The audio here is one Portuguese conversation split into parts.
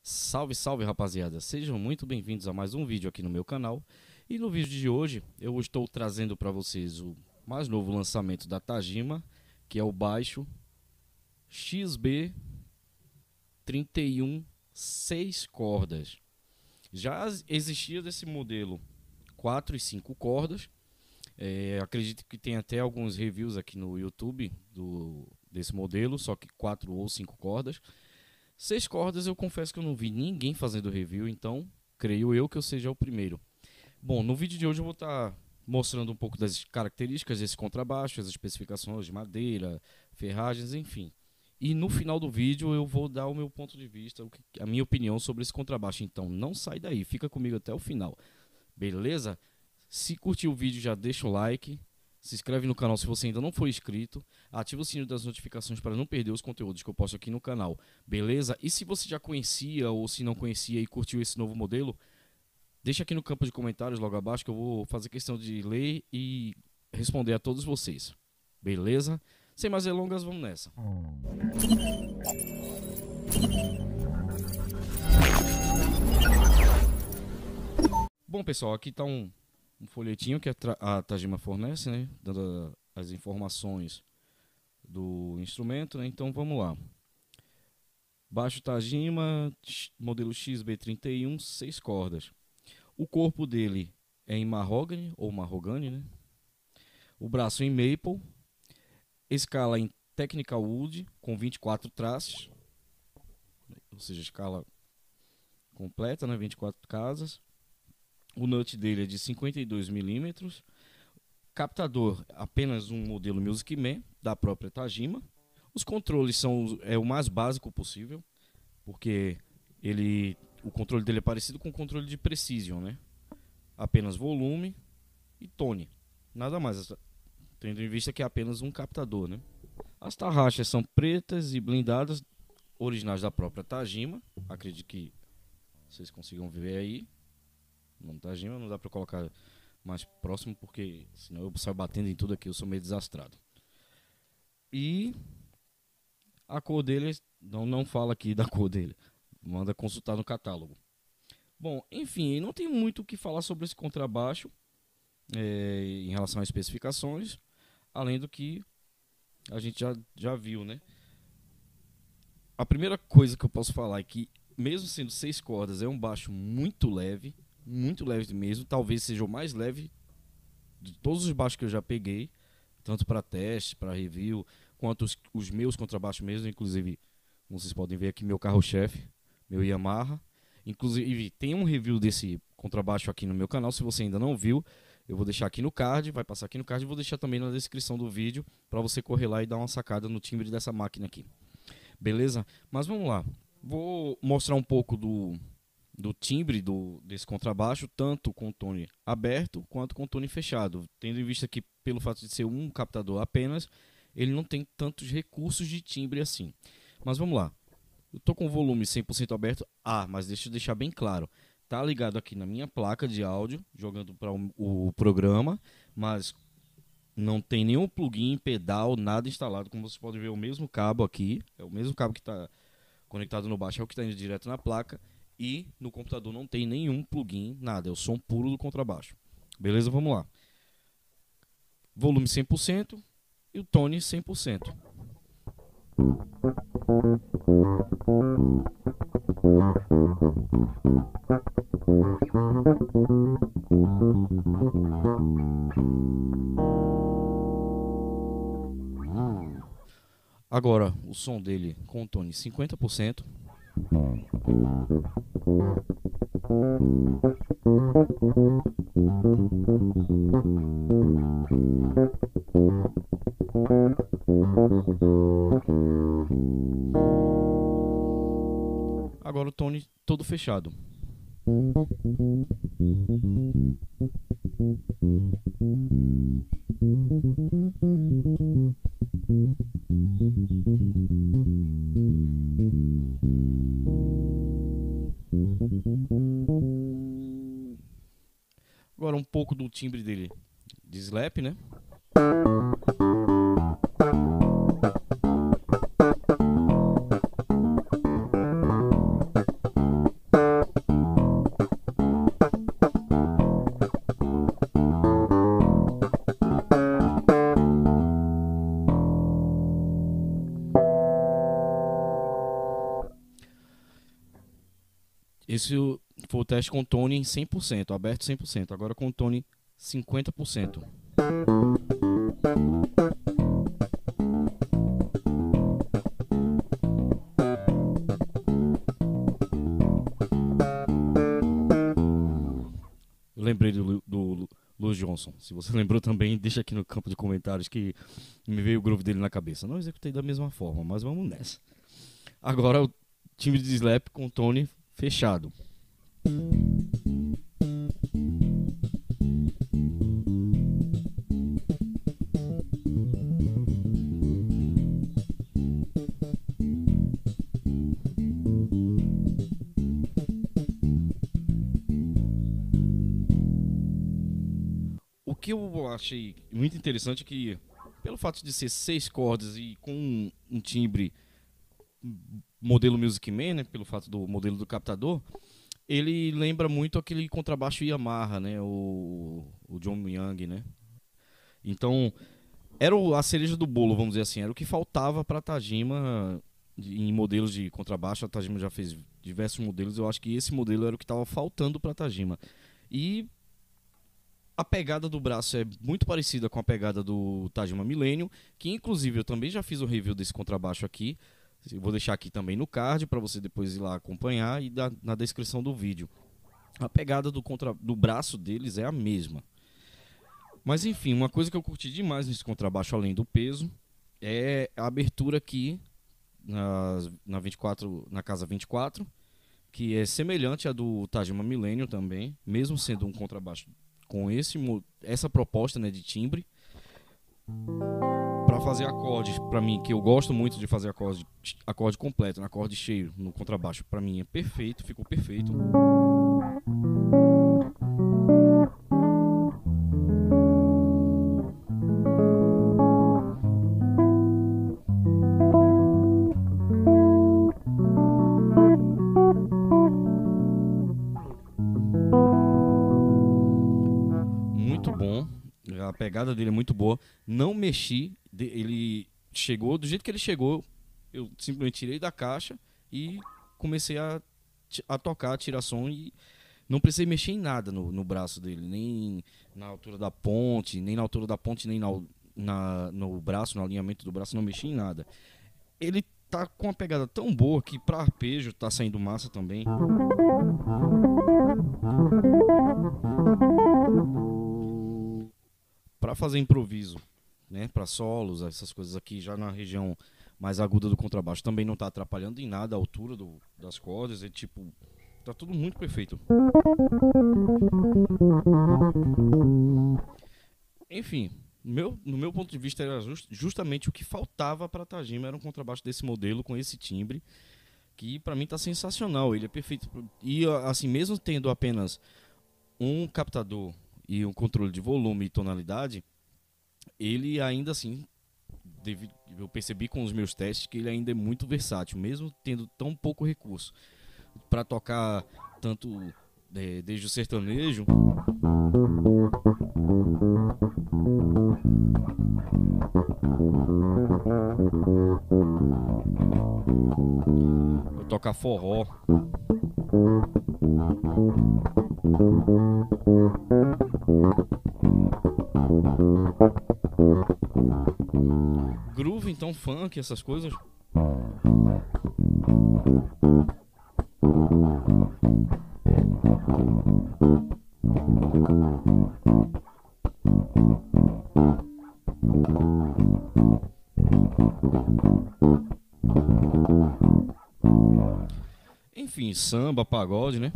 Salve, salve rapaziada, sejam muito bem-vindos a mais um vídeo aqui no meu canal. E no vídeo de hoje eu estou trazendo para vocês o mais novo lançamento da Tajima, que é o baixo XB31 6 cordas. Já existia desse modelo 4 e 5 cordas. Acredito que tem até alguns reviews aqui no YouTube desse modelo, só que 4 ou 5 cordas. 6 cordas eu confesso que eu não vi ninguém fazendo review, então creio eu que eu seja o primeiro. Bom, no vídeo de hoje eu vou estar mostrando um pouco das características desse contrabaixo, as especificações de madeira, ferragens, enfim. E no final do vídeo eu vou dar o meu ponto de vista, a minha opinião sobre esse contrabaixo. Então não sai daí, fica comigo até o final, beleza? Se curtiu o vídeo já deixa o like, se inscreve no canal se você ainda não for inscrito, ativa o sininho das notificações para não perder os conteúdos que eu posto aqui no canal, beleza? E se você já conhecia ou se não conhecia e curtiu esse novo modelo, deixa aqui no campo de comentários logo abaixo que eu vou fazer questão de ler e responder a todos vocês, beleza? Sem mais delongas, vamos nessa. Bom pessoal, aqui está um folhetinho que a Tajima fornece, né, dando as informações do instrumento, né? Então vamos lá. Baixo Tajima, modelo XB31, 6 cordas. O corpo dele é em mahogany ou mahogany, né? O braço em maple, escala em technical wood com 24 trastes, ou seja, escala completa, né, 24 casas. O nut dele é de 52 milímetros. Captador, apenas um modelo Music Man, da própria Tajima. Os controles são o mais básico possível, porque o controle dele é parecido com o controle de Precision, né? Apenas volume e tone. Nada mais, tendo em vista que é apenas um captador, né? As tarraxas são pretas e blindadas, originais da própria Tajima. Acredito que vocês consigam ver aí. Não Tajima, não dá pra colocar mais próximo porque senão eu saio batendo em tudo aqui, eu sou meio desastrado. E a cor dele, não fala aqui da cor dele, manda consultar no catálogo. Bom, enfim, não tem muito o que falar sobre esse contrabaixo em relação às especificações, além do que a gente já viu, né? A primeira coisa que eu posso falar é que, mesmo sendo 6 cordas, é um baixo muito leve mesmo, talvez seja o mais leve de todos os baixos que eu já peguei, tanto para teste, para review, quanto os meus contrabaixos mesmo. Inclusive, como vocês podem ver aqui, meu carro-chefe, meu Yamaha. Inclusive, tem um review desse contrabaixo aqui no meu canal, se você ainda não viu, eu vou deixar aqui no card, vai passar aqui no card, e vou deixar também na descrição do vídeo, para você correr lá e dar uma sacada no timbre dessa máquina aqui. Beleza? Mas vamos lá, vou mostrar um pouco do timbre desse contrabaixo, tanto com tone aberto quanto com tone fechado, tendo em vista que, pelo fato de ser um captador apenas, ele não tem tantos recursos de timbre assim. Mas vamos lá, eu tô com o volume 100% aberto, mas deixa eu deixar bem claro, tá ligado aqui na minha placa de áudio, jogando para o programa, mas não tem nenhum plugin, pedal, nada instalado. Como vocês podem ver, o mesmo cabo aqui, é o mesmo cabo que está conectado no baixo, é o que está indo direto na placa. E no computador não tem nenhum plugin, nada, é o som puro do contrabaixo. Beleza? Vamos lá. Volume 100% e o tone 100%. Agora, o som dele com o tone 50%. Agora o tone todo fechado. Agora um pouco do timbre dele de slap, né? Esse foi o teste com tone em 100%, aberto 100%. Agora com tone 50%. Eu lembrei do Louis Johnson. Se você lembrou também, deixa aqui no campo de comentários que me veio o groove dele na cabeça. Não executei da mesma forma, mas vamos nessa. Agora o time de slap com tone fechado. O que eu achei muito interessante é que, pelo fato de ser 6 cordas e com um timbre modelo Music Man, né, pelo fato do modelo do captador, ele lembra muito aquele contrabaixo Yamaha, né, o John Young, né. Então, era a cereja do bolo, vamos dizer assim, era o que faltava para a Tajima em modelos de contrabaixo. A Tajima já fez diversos modelos, eu acho que esse modelo era o que estava faltando para a Tajima. E a pegada do braço é muito parecida com a pegada do Tajima Millennium, que inclusive eu também já fiz um review desse contrabaixo aqui. Eu vou deixar aqui também no card para você depois ir lá acompanhar e na descrição do vídeo. A pegada do braço deles é a mesma. Mas enfim, uma coisa que eu curti demais nesse contrabaixo, além do peso, é a abertura aqui na casa 24, que é semelhante à do Tajima Millennium também, mesmo sendo um contrabaixo com essa proposta, né, de timbre. Para fazer acordes, para mim, que eu gosto muito de fazer acorde completo, no acorde cheio, no contrabaixo, para mim é perfeito, ficou perfeito. Muito bom, a pegada dele é muito boa. Não mexi, ele chegou do jeito que ele chegou. Eu simplesmente tirei da caixa e comecei a tocar, a tirar som, e não precisei mexer em nada no braço dele, nem na altura da ponte, nem na altura da ponte, nem no braço, no alinhamento do braço, não mexi em nada. Ele tá com uma pegada tão boa que pra arpejo tá saindo massa também. Para fazer improviso, né, para solos, essas coisas aqui já na região mais aguda do contrabaixo, também não tá atrapalhando em nada a altura das cordas, é tipo, tá tudo muito perfeito. Enfim, no meu ponto de vista era justamente o que faltava para Tajima, era um contrabaixo desse modelo com esse timbre, que para mim tá sensacional, ele é perfeito. E assim, mesmo tendo apenas um captador e um controle de volume e tonalidade, ele ainda assim, eu percebi com os meus testes que ele ainda é muito versátil, mesmo tendo tão pouco recurso para tocar tanto desde o sertanejo eu tocar forró, groove, então funk, essas coisas. Enfim, samba, pagode, né?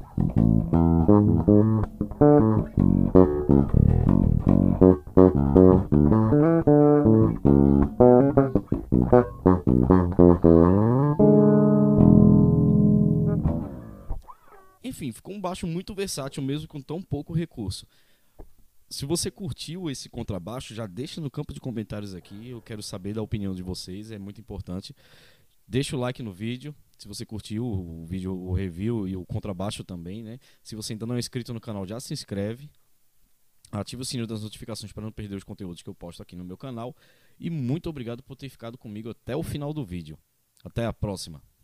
Enfim, ficou um baixo muito versátil mesmo com tão pouco recurso. Se você curtiu esse contrabaixo, já deixa no campo de comentários aqui. Eu quero saber da opinião de vocês, é muito importante. Deixa o like no vídeo, se você curtiu o vídeo, o review e o contrabaixo também, né? Se você ainda não é inscrito no canal, já se inscreve. Ativa o sininho das notificações para não perder os conteúdos que eu posto aqui no meu canal. E muito obrigado por ter ficado comigo até o final do vídeo. Até a próxima.